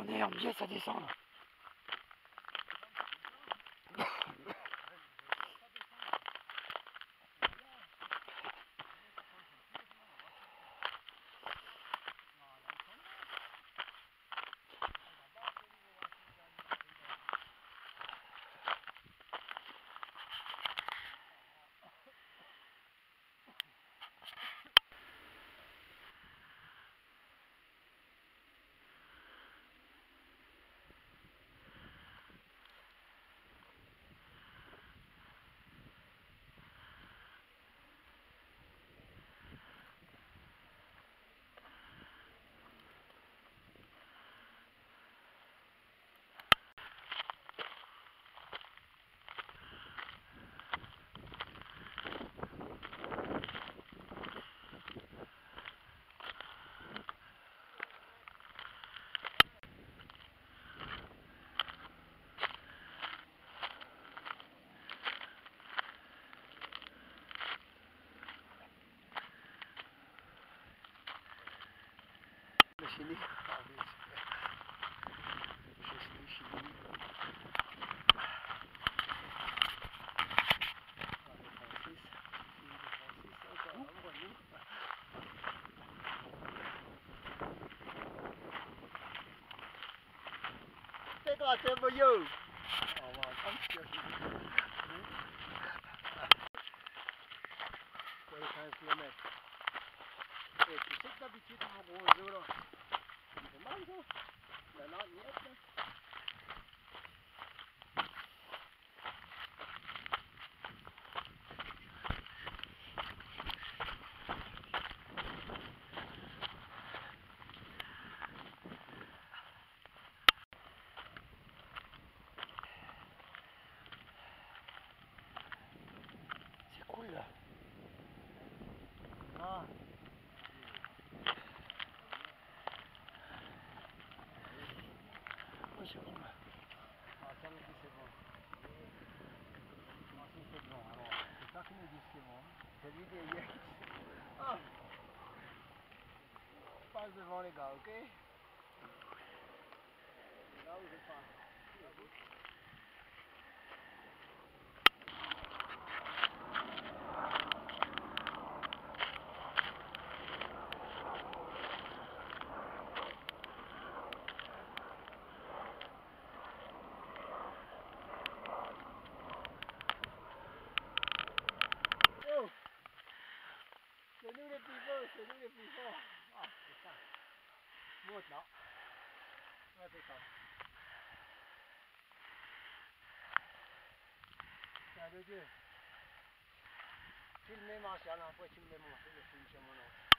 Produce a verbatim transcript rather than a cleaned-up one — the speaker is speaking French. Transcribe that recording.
On est en biais à descendre. Chili. C'est toi, c'est beau. On va attendre que tu quinze kilomètres. Et tu sais que d'habitude, on va au zoo là. C'est mal ça. La lorgnette là. C'est cool là. Ah. Oh, c'est bon là. Ah, ça me dit c'est bon. Ah, si c'est bon, alors, c'est ça qui me dit c'est bon. C'est lui derrière qui dit ah. Passe devant les gars, ok? Là où je passe. C'est nous les plus beaux, c'est nous les plus forts. Ah, c'est ça. Monte là. Ouais, c'est ça. Tiens, de Dieu. Filmez Martial, après tu me les montres, le film sur mon nom.